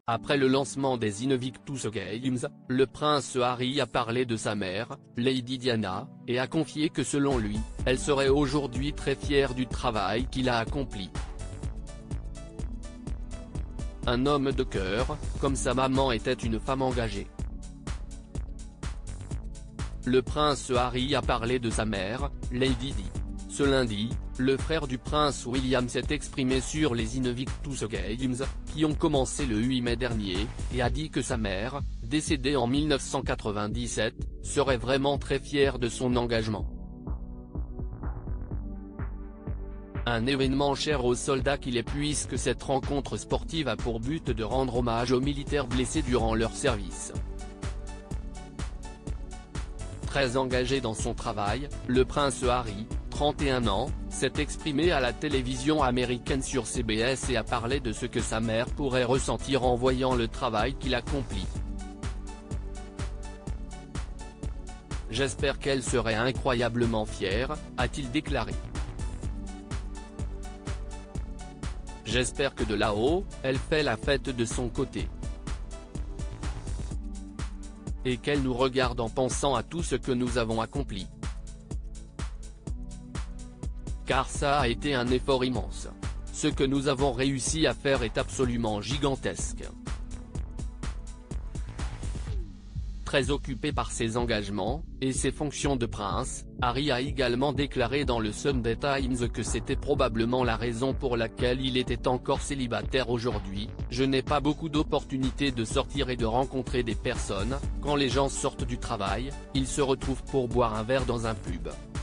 Après le lancement des Invictus Games, le prince Harry a parlé de sa mère, Lady Diana, et a confié que selon lui, elle serait aujourd'hui très fière du travail qu'il a accompli. Un homme de cœur, comme sa maman était une femme engagée. Le prince Harry a parlé de sa mère, Lady Di. Ce lundi, le frère du prince William s'est exprimé sur les Invictus Games, qui ont commencé le 8 mai dernier, et a dit que sa mère, décédée en 1997, serait vraiment très fière de son engagement. Un événement cher aux soldats qu'il est puisque cette rencontre sportive a pour but de rendre hommage aux militaires blessés durant leur service. Très engagé dans son travail, le prince Harry, 31 ans, s'est exprimé à la télévision américaine sur CBS et a parlé de ce que sa mère pourrait ressentir en voyant le travail qu'il accomplit. « J'espère qu'elle serait incroyablement fière », a-t-il déclaré. « J'espère que de là-haut, elle fait la fête de son côté. Et qu'elle nous regarde en pensant à tout ce que nous avons accompli. Car ça a été un effort immense. Ce que nous avons réussi à faire est absolument gigantesque. » Très occupé par ses engagements, et ses fonctions de prince, Harry a également déclaré dans le Sunday Times que c'était probablement la raison pour laquelle il était encore célibataire aujourd'hui. « Je n'ai pas beaucoup d'opportunités de sortir et de rencontrer des personnes, quand les gens sortent du travail, ils se retrouvent pour boire un verre dans un pub.